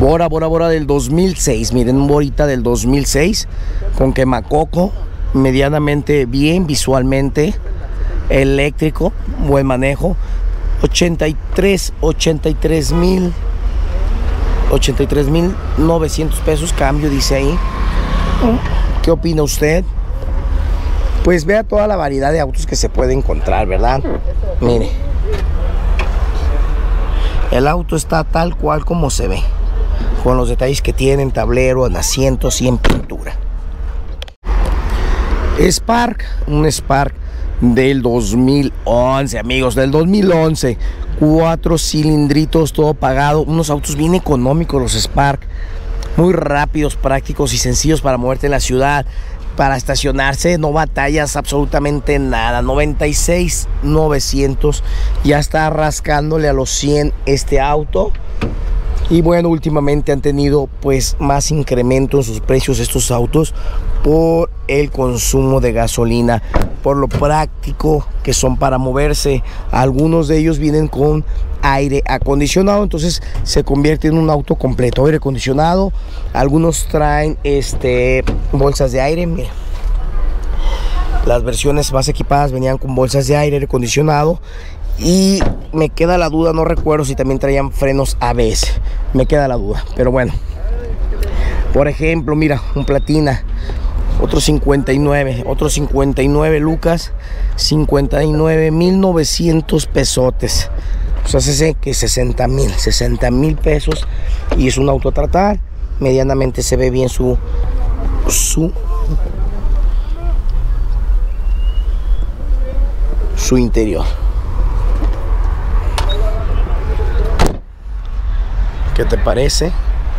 Bora del 2006. Miren, un Borita del 2006 con quemacoco, medianamente bien visualmente, eléctrico, buen manejo. 83,900 pesos cambio, dice ahí. ¿Qué opina usted? Pues vea toda la variedad de autos que se puede encontrar, ¿verdad? Mire, el auto está tal cual como se ve, con los detalles que tiene en tablero, en asientos y en pintura. Spark, un Spark del 2011, amigos, del 2011. 4 cilindritos, todo pagado. Unos autos bien económicos, los Spark. Muy rápidos, prácticos y sencillos para moverte en la ciudad. Para estacionarse, no batallas absolutamente nada. 96,900. Ya está rascándole a los 100 este auto. Y bueno, últimamente han tenido pues más incremento en sus precios estos autos por el consumo de gasolina, por lo práctico que son para moverse. Algunos de ellos vienen con aire acondicionado, entonces se convierte en un auto completo. Aire acondicionado, algunos traen bolsas de aire. Mira, las versiones más equipadas venían con bolsas de aire acondicionado. Y me queda la duda, no recuerdo si también traían frenos ABS. Me queda la duda, pero bueno. Por ejemplo, mira, un Platina, otro 59 lucas, 59,900 pesotes. O sea, hace que 60,000 pesos. Y es un auto a tratar. Medianamente se ve bien su interior. ¿Qué te parece?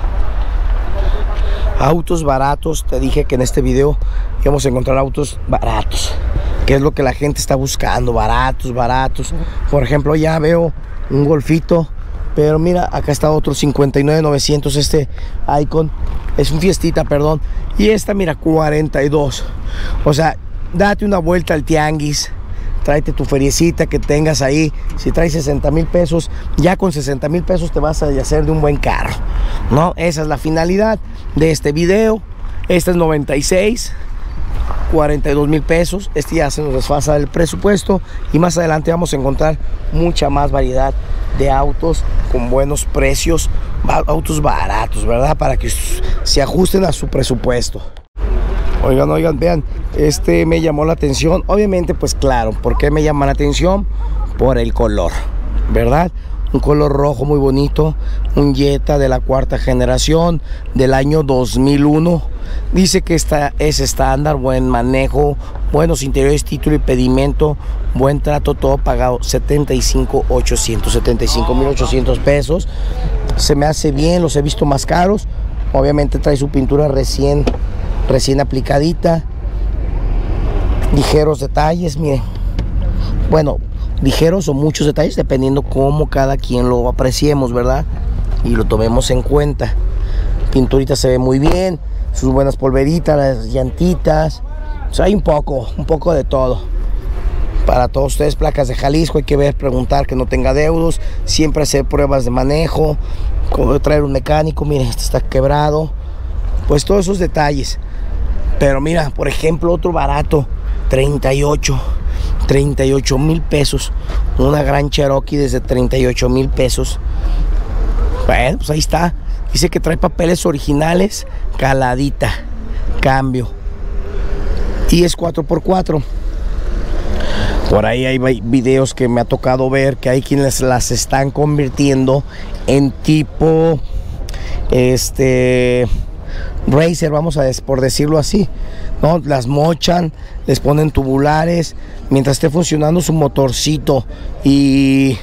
Autos baratos. Te dije que en este video íbamos a encontrar autos baratos, que es lo que la gente está buscando. Baratos. Por ejemplo, ya veo un Golfito, pero mira, acá está otro 59,900. Este Icon es un Fiestita, perdón. Y esta, mira, 42. O sea, date una vuelta al tianguis. Tráete tu feriecita que tengas ahí. Si traes 60,000 pesos, ya con 60,000 pesos te vas a hacer de un buen carro, ¿no? Esa es la finalidad de este video. Este es 96, 42,000 pesos. Este ya se nos desfasa el presupuesto. Y más adelante vamos a encontrar mucha más variedad de autos con buenos precios. Autos baratos, ¿verdad? Para que se ajusten a su presupuesto. Oigan, vean, este me llamó la atención. Obviamente, pues claro, ¿por qué me llama la atención? Por el color, ¿verdad? Un color rojo muy bonito, un Jetta de la 4ª generación del año 2001. Dice que esta es estándar, buen manejo, buenos interiores, título y pedimento, buen trato, todo pagado. 75,800 pesos. Se me hace bien, los he visto más caros. Obviamente trae su pintura recién aplicadita, ligeros detalles, miren, bueno, ligeros o muchos detalles dependiendo cómo cada quien lo apreciemos, ¿verdad? Y lo tomemos en cuenta. Pinturita se ve muy bien, sus buenas polveritas, las llantitas, o sea, hay un poco de todo. Para todos ustedes, placas de Jalisco, hay que ver, preguntar que no tenga deudos, siempre hacer pruebas de manejo, traer un mecánico. Miren, este está quebrado, pues todos esos detalles. Pero mira, por ejemplo, otro barato, 38,000 pesos. Una gran Cherokee desde 38,000 pesos. Bueno, pues ahí está. Dice que trae papeles originales, caladita, cambio. Y es 4x4. Por ahí hay videos que me ha tocado ver que hay quienes las están convirtiendo en tipo racer, vamos a por decirlo así, ¿no? Las mochan, les ponen tubulares mientras esté funcionando su motorcito y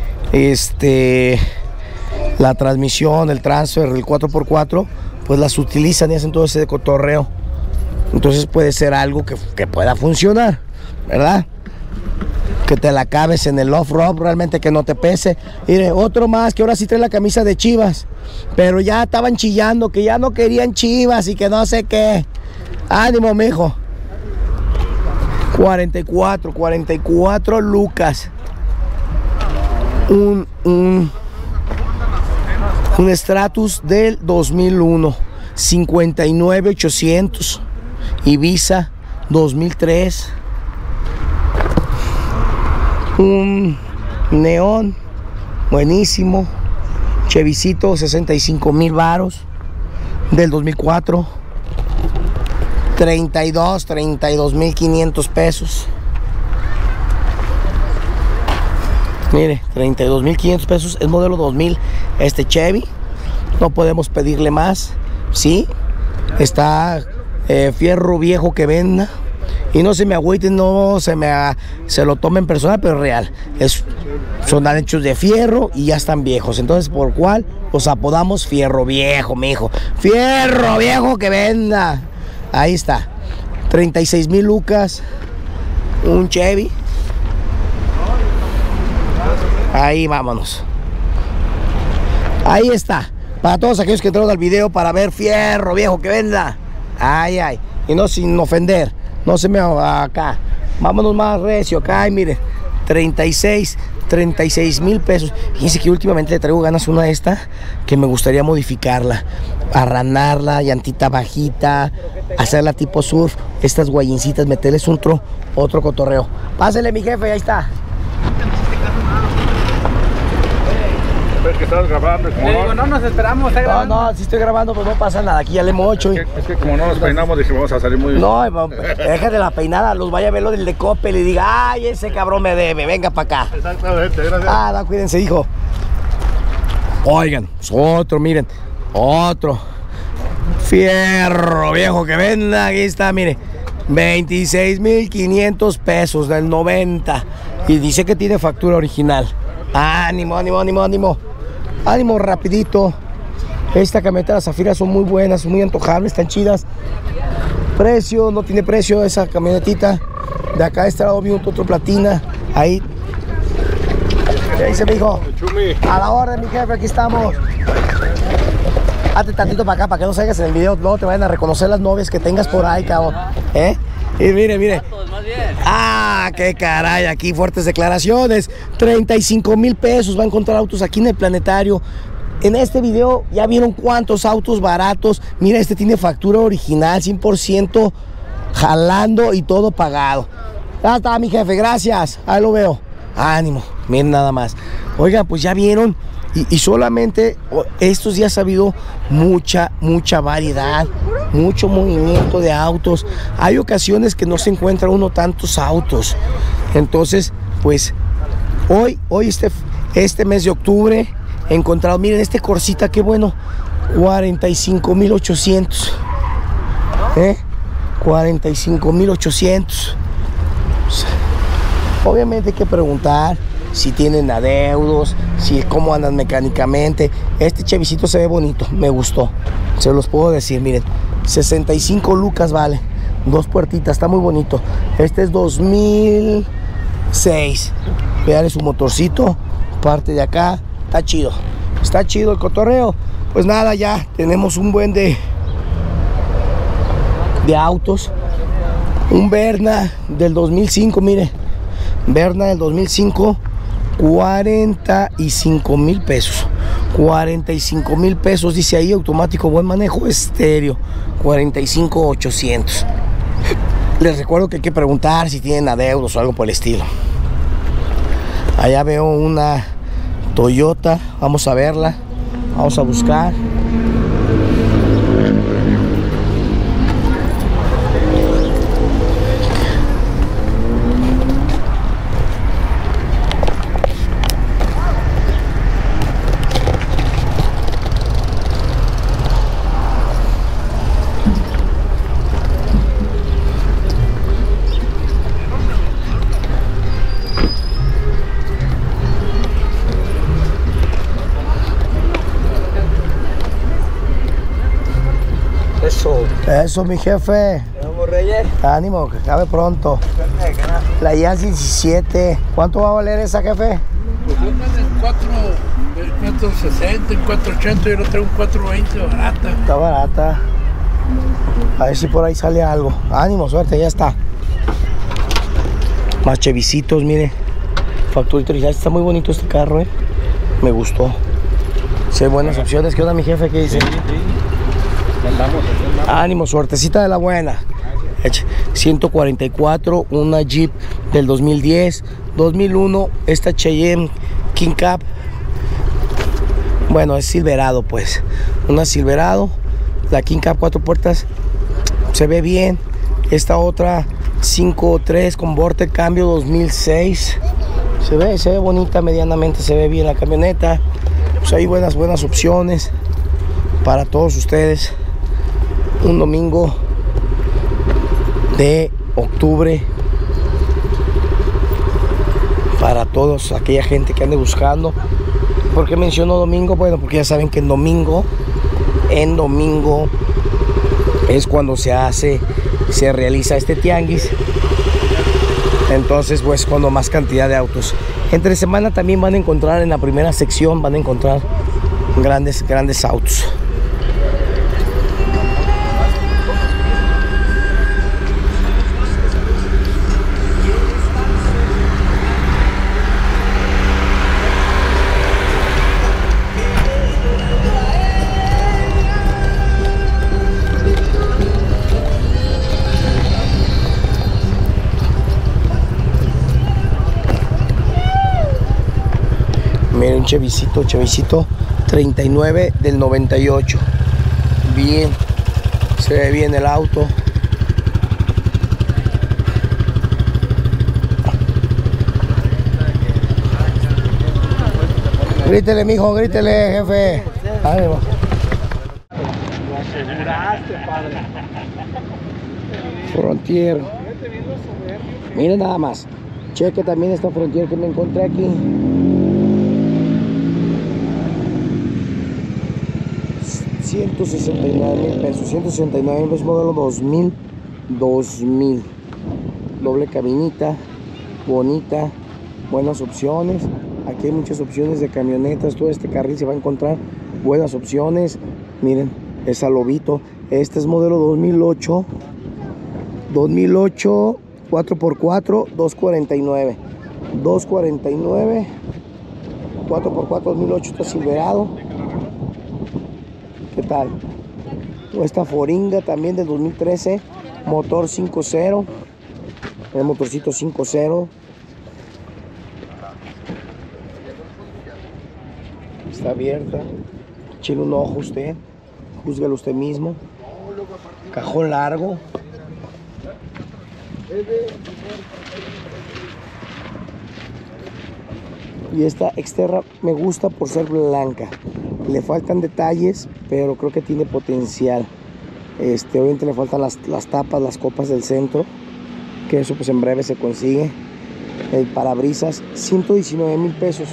la transmisión, el transfer, el 4x4, pues las utilizan y hacen todo ese cotorreo. Entonces puede ser algo que pueda funcionar, ¿verdad? Que te la cabes en el off-road, realmente que no te pese. Mire, otro más que ahora sí trae la camisa de Chivas, pero ya estaban chillando que ya no querían Chivas y que no sé qué. Ánimo, mijo. 44 lucas. Un Stratus del 2001, 59,800. Ibiza 2003. Un neón buenísimo. Chevycito, 65,000 varos, del 2004. 32,500 pesos. Mire, 32,500 pesos. Es modelo 2000 este Chevy. No podemos pedirle más. Sí, está fierro viejo que venda. Y no se me agüiten, no se lo tomen personal, pero real. Son hechos de fierro y ya están viejos. Entonces, ¿por cuál? Los apodamos fierro viejo, mijo. Fierro viejo que venda. Ahí está. 36,000 lucas. Un Chevy. Ahí vámonos. Ahí está. Para todos aquellos que entraron al video para ver fierro viejo que venda. Ay, ay. Y no sin ofender. No se me acá. Vámonos más recio acá. Y mire, 36,000 pesos. Fíjense que últimamente le traigo ganas a una de esta que me gustaría modificarla, arranarla, llantita bajita, hacerla tipo surf, estas guayincitas, meterles otro cotorreo. Pásele, mi jefe, ahí está. Es que estás grabando, como digo, no nos esperamos, está grabando. No, si estoy grabando, pues no pasa nada, aquí ya le hemos hecho. Es que como no nos peinamos, dije, vamos a salir muy... No, déjate la peinada, los vaya a ver lo del de Coppel y diga, ay, ese cabrón me debe, venga para acá. Exactamente, gracias. Ah, no, cuídense, hijo. Oigan, otro, miren, otro. Fierro viejo que venda, aquí está, mire. 26,500 pesos del 90. Y dice que tiene factura original. Ánimo, ánimo, ánimo, ánimo. Ánimo rapidito. Esta camioneta, las Zafiras son muy buenas, muy antojables, están chidas. Precio, no tiene precio esa camionetita. De acá de este lado vi otro platina. Ahí. ¿Qué dice mi hijo? A la orden, mi jefe, aquí estamos. Hazte tantito para acá, para que no salgas en el video. Luego te vayan a reconocer las novias que tengas por ahí, cabrón. Y mire, mire. Ah, qué caray, aquí fuertes declaraciones. 35,000 pesos va a encontrar autos aquí en el Planetario. En este video ya vieron cuántos autos baratos. Mira, este tiene factura original, 100% jalando y todo pagado. Ya está, mi jefe, gracias. Ahí lo veo. Ánimo, miren nada más. Oigan, pues ya vieron. Y solamente estos días ha habido mucha variedad, mucho movimiento de autos. Hay ocasiones que no se encuentra uno tantos autos. Entonces, pues, hoy este mes de octubre, he encontrado, miren este Corsita, qué bueno, 45,800. 45,800. Obviamente hay que preguntar si tienen adeudos, si cómo andan mecánicamente. Este Chevycito se ve bonito, me gustó, se los puedo decir. Miren, 65 lucas vale, 2 puertitas, está muy bonito. Este es 2006. Vean su motorcito, parte de acá, está chido el cotorreo. Pues nada, ya tenemos un buen de autos. Un Verna del 2005, mire, Verna del 2005, 45,000 pesos. 45,000 pesos, dice ahí, automático, buen manejo, estéreo, 45,800. Les recuerdo que hay que preguntar si tienen adeudos o algo por el estilo. Allá veo una Toyota, vamos a verla, vamos a buscar. Eso, mi jefe. Vamos, Reyes. Ánimo, que acabe pronto. La IAS 17. ¿Cuánto va a valer esa, jefe? Pues yo ando en 460, en 480, yo lo traigo en 420, barata. Está barata. A ver si por ahí sale algo. Ánimo, suerte, ya está. Más Chevycitos, mire. Facturita original. Está muy bonito este carro, Me gustó. Sí, hay buenas opciones. ¿Qué onda, mi jefe? ¿Qué dice? Ánimo, suertecita de la buena. 144, una Jeep del 2010, 2001, esta Cheyenne King Cab. Bueno, es Silverado, pues. Una Silverado, la King Cab 4 puertas, se ve bien. Esta otra 5.3 con Vortec cambio 2006. Se ve bonita, medianamente se ve bien la camioneta. Pues hay buenas opciones para todos ustedes. Un domingo de octubre para todos, aquella gente que ande buscando. ¿Por qué menciono domingo? Bueno, porque ya saben que en domingo es cuando se realiza este tianguis. Entonces, pues, cuando más cantidad de autos. Entre semana también van a encontrar en la primera sección, van a encontrar grandes autos. Miren, un Chevycito 39 del 98. Bien, se ve bien el auto. Grítele, mijo, grítele, jefe. Ánimo. Frontier. Miren nada más. Cheque también esta Frontier que me encontré aquí. 169,000 pesos. 169,000 pesos, modelo 2000. Doble cabinita, bonita, buenas opciones. Aquí hay muchas opciones de camionetas. Todo este carril se va a encontrar buenas opciones. Miren, esa Lobito. Este es modelo 2008. 4x4, 249. 249. 4x4 2008. Está Silverado. ¿Qué tal? Esta Foringa también del 2013, motor 5.0, el motorcito 5.0. Está abierta. Échale un ojo usted, júzguelo usted mismo. Cajón largo. Y esta Xterra me gusta por ser blanca. Le faltan detalles, pero creo que tiene potencial. Obviamente le faltan las tapas, las copas del centro, que eso pues en breve se consigue. El parabrisas, 119,000 pesos.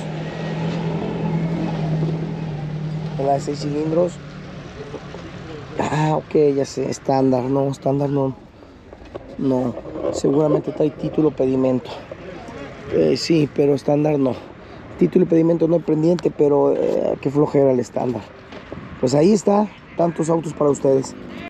La de 6 cilindros. Ok, ya sé, estándar no. No, seguramente trae título pedimento. Sí, pero estándar no. Título y pedimento no hay pendiente, pero qué flojera el estándar. Pues ahí está, tantos autos para ustedes.